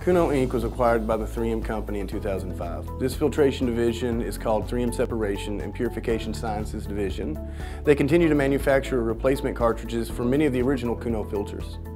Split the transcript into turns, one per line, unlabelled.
Cuno Inc. was acquired by the 3M Company in 2005. This filtration division is called 3M Separation and Purification Sciences Division. They continue to manufacture replacement cartridges for many of the original Cuno filters.